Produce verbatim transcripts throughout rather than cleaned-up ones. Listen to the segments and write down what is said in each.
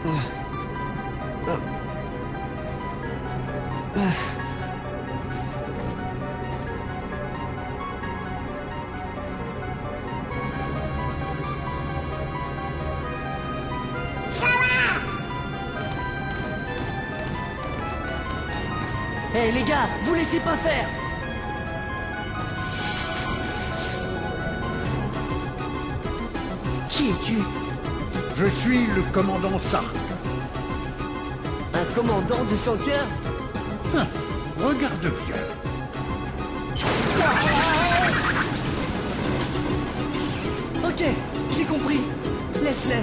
Hé hey, les gars, vous laissez pas faire! Qui es-tu? Je suis le commandant Sark. Un commandant de sans cœur? Hein, regarde bien. Ok, j'ai compris. Laisse-les.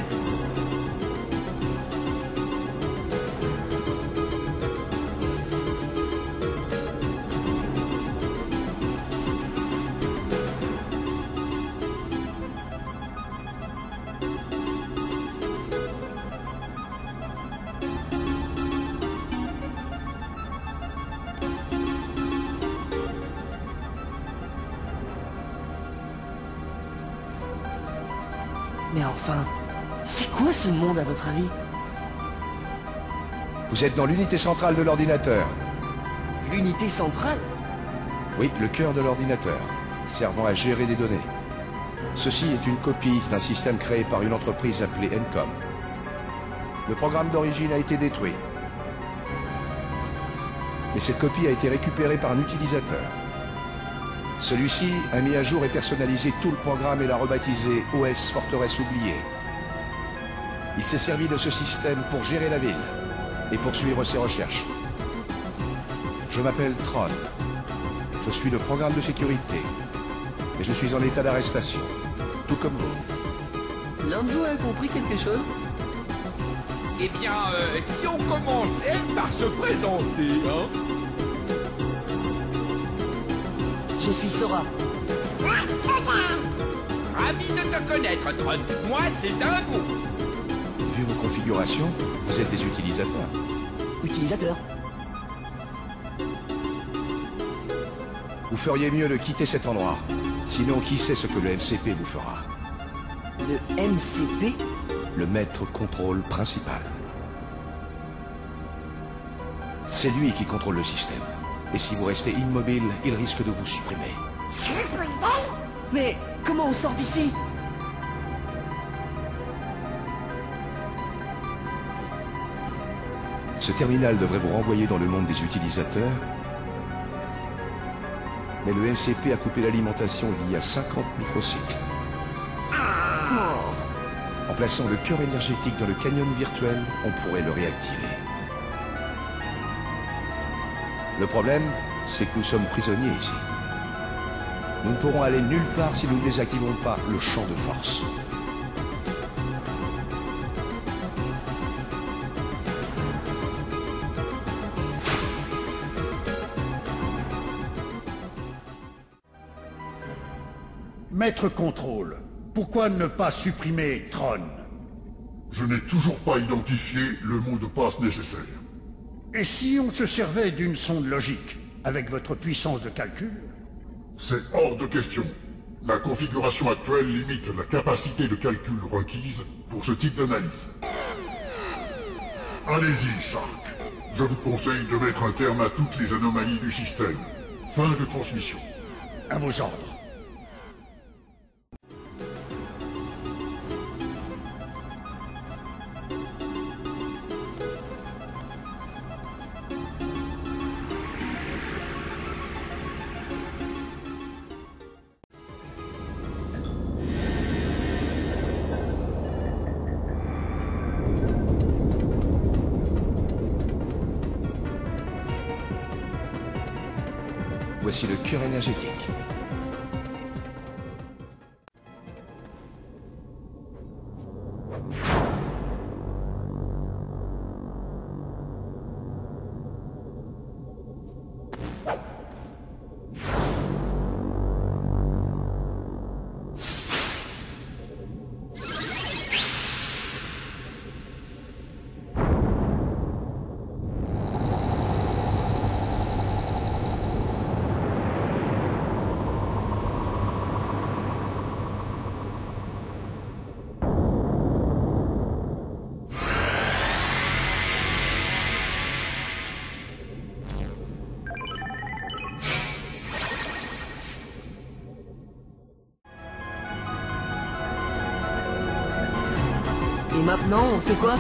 Mais enfin, c'est quoi ce monde à votre avis? Vous êtes dans l'unité centrale de l'ordinateur. L'unité centrale? Oui, le cœur de l'ordinateur, servant à gérer des données. Ceci est une copie d'un système créé par une entreprise appelée Encom. Le programme d'origine a été détruit. Mais cette copie a été récupérée par un utilisateur. Celui-ci a mis à jour et personnalisé tout le programme et l'a rebaptisé O S Forteresse Oubliée. Il s'est servi de ce système pour gérer la ville et poursuivre ses recherches. Je m'appelle Tron. Je suis le programme de sécurité. Et je suis en état d'arrestation, tout comme vous. L'un de vous a compris quelque chose? Eh bien, euh, si on commençait par se présenter, hein? Je suis Sora. Ravi de te connaître, Tron. Moi, c'est Dingo. Vu vos configurations, vous êtes des utilisateurs. Utilisateur. Vous feriez mieux de quitter cet endroit. Sinon, qui sait ce que le M C P vous fera? Le M C P? Le maître contrôle principal. C'est lui qui contrôle le système. Et si vous restez immobile, il risque de vous supprimer. Mais comment on sort d'ici? Ce terminal devrait vous renvoyer dans le monde des utilisateurs. Mais le M C P a coupé l'alimentation il y a cinquante microcycles. En plaçant le cœur énergétique dans le canyon virtuel, on pourrait le réactiver. Le problème, c'est que nous sommes prisonniers ici. Nous ne pourrons aller nulle part si nous ne désactivons pas le champ de force. Maître Contrôle, pourquoi ne pas supprimer Tron? Je n'ai toujours pas identifié le mot de passe nécessaire. Et si on se servait d'une sonde logique, avec votre puissance de calcul? C'est hors de question. La configuration actuelle limite la capacité de calcul requise pour ce type d'analyse. Allez-y, Sark. Je vous conseille de mettre un terme à toutes les anomalies du système. Fin de transmission. À vos ordres. Voici le cœur énergétique. Et maintenant, on fait quoi?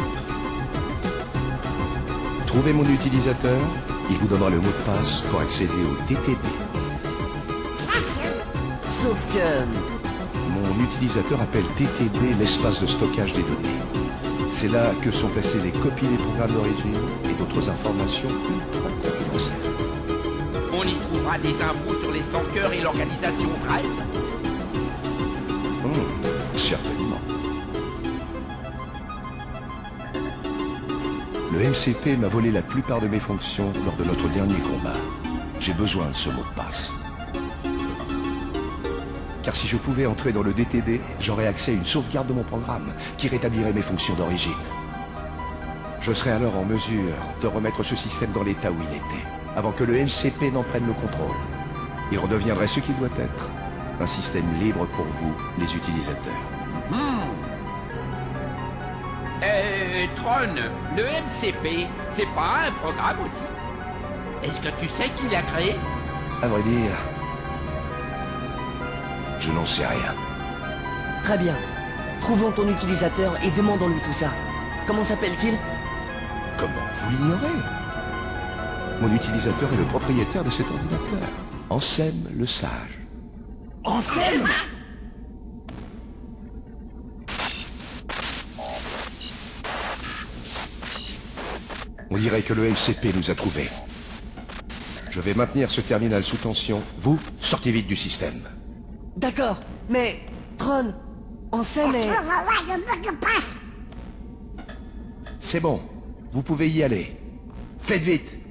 Trouvez mon utilisateur, il vous donnera le mot de passe pour accéder au D T D. Sauf que... Mon utilisateur appelle D T D l'espace de stockage des données. C'est là que sont placées les copies des programmes d'origine et d'autres informations ultra confidentielles. On y trouvera des infos sur les cent cœurs et l'organisation Drive. Mmh, certainement. Le M C P m'a volé la plupart de mes fonctions lors de notre dernier combat. J'ai besoin de ce mot de passe. Car si je pouvais entrer dans le D T D, j'aurais accès à une sauvegarde de mon programme qui rétablirait mes fonctions d'origine. Je serais alors en mesure de remettre ce système dans l'état où il était, avant que le M C P n'en prenne le contrôle. Il redeviendrait ce qu'il doit être, un système libre pour vous, les utilisateurs. Hmm. Euh, Tron, le M C P, c'est pas un programme aussi? Est-ce que tu sais qui l'a créé? À vrai dire, je n'en sais rien. Très bien. Trouvons ton utilisateur et demandons-lui tout ça. Comment s'appelle-t-il? Comment vous l'ignorez? Mon utilisateur est le propriétaire de cet ordinateur. Ansem le Sage. Ansem? On dirait que le M C P nous a trouvés. Je vais maintenir ce terminal sous tension. Vous, sortez vite du système. D'accord, mais... Tron, Ansem est... C'est bon, vous pouvez y aller. Faites vite.